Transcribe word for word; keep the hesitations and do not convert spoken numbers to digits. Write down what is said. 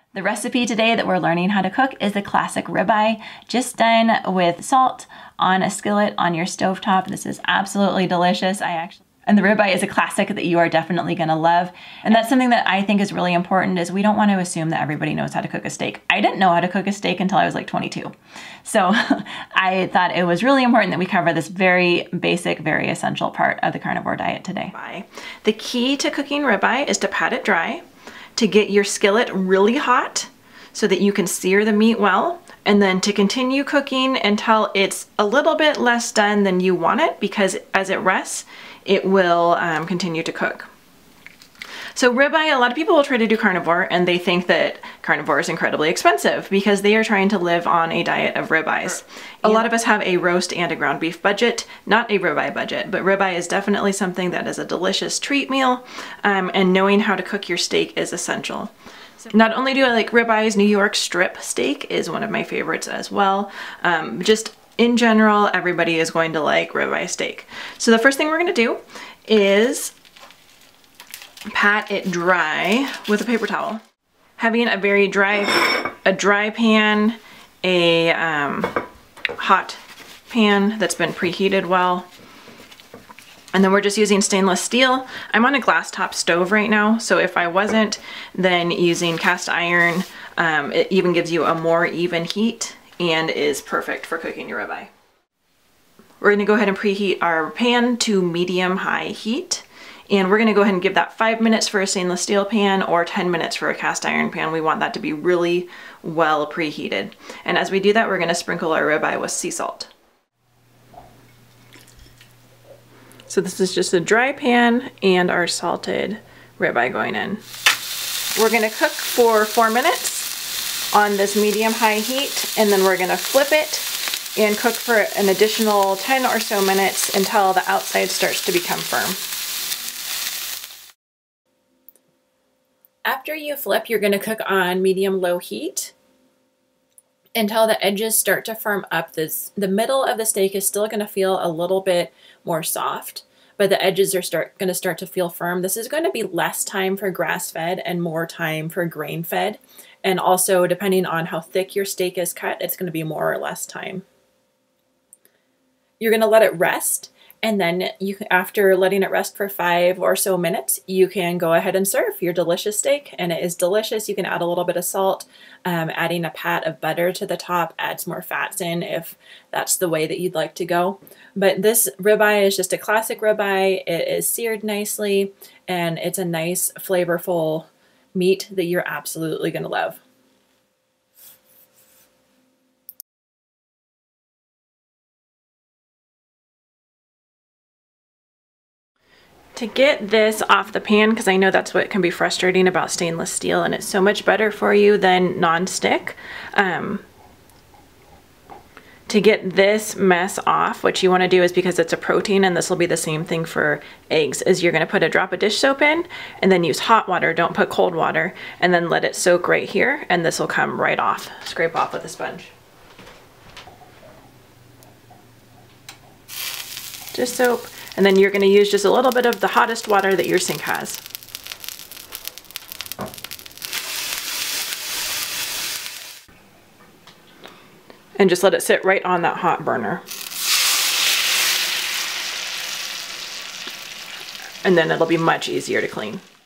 The recipe today that we're learning how to cook is the classic ribeye, just done with salt on a skillet on your stovetop. This is absolutely delicious. I actually And the ribeye is a classic that you are definitely gonna love. And that's something that I think is really important, is we don't want to assume that everybody knows how to cook a steak. I didn't know how to cook a steak until I was like twenty-two. So I thought it was really important that we cover this very basic, very essential part of the carnivore diet today. The key to cooking ribeye is to pat it dry, to get your skillet really hot so that you can sear the meat well, and then to continue cooking until it's a little bit less done than you want it, because as it rests, it will um, continue to cook. So ribeye, a lot of people will try to do carnivore and they think that carnivore is incredibly expensive because they are trying to live on a diet of ribeyes. A lot of us have a roast and a ground beef budget, not a ribeye budget, but ribeye is definitely something that is a delicious treat meal, um, and knowing how to cook your steak is essential. Not only do I like ribeyes, New York strip steak is one of my favorites as well. Um, just in general, everybody is going to like ribeye steak. So the first thing we're gonna do is pat it dry with a paper towel. Having a very dry, a dry pan, a um, hot pan that's been preheated well. And then we're just using stainless steel. I'm on a glass top stove right now, so if I wasn't, then using cast iron, um, it even gives you a more even heat and is perfect for cooking your ribeye. We're gonna go ahead and preheat our pan to medium-high heat, and we're gonna go ahead and give that five minutes for a stainless steel pan or ten minutes for a cast iron pan. We want that to be really well preheated. And as we do that, we're gonna sprinkle our ribeye with sea salt. So this is just a dry pan and our salted ribeye going in. We're gonna cook for four minutes on this medium-high heat, and then we're gonna flip it and cook for an additional ten or so minutes until the outside starts to become firm. After you flip, you're gonna cook on medium-low heat until the edges start to firm up. This, the middle of the steak is still gonna feel a little bit more soft, but the edges are start gonna start to feel firm. This is gonna be less time for grass-fed and more time for grain-fed. And also, depending on how thick your steak is cut, it's gonna be more or less time. You're gonna let it rest, and then you, after letting it rest for five or so minutes, you can go ahead and serve your delicious steak, and it is delicious. You can add a little bit of salt, um, adding a pat of butter to the top adds more fats in if that's the way that you'd like to go. But this ribeye is just a classic ribeye. It is seared nicely, and it's a nice, flavorful meat that you're absolutely gonna love. To get this off the pan, because I know that's what can be frustrating about stainless steel, and it's so much better for you than non-stick. Um, to get this mess off, what you want to do is, because it's a protein, and this will be the same thing for eggs, is you're going to put a drop of dish soap in and then use hot water, don't put cold water, and then let it soak right here, and this will come right off. Scrape off with a sponge. Just soap. And then you're going to use just a little bit of the hottest water that your sink has. And just let it sit right on that hot burner. And then it'll be much easier to clean.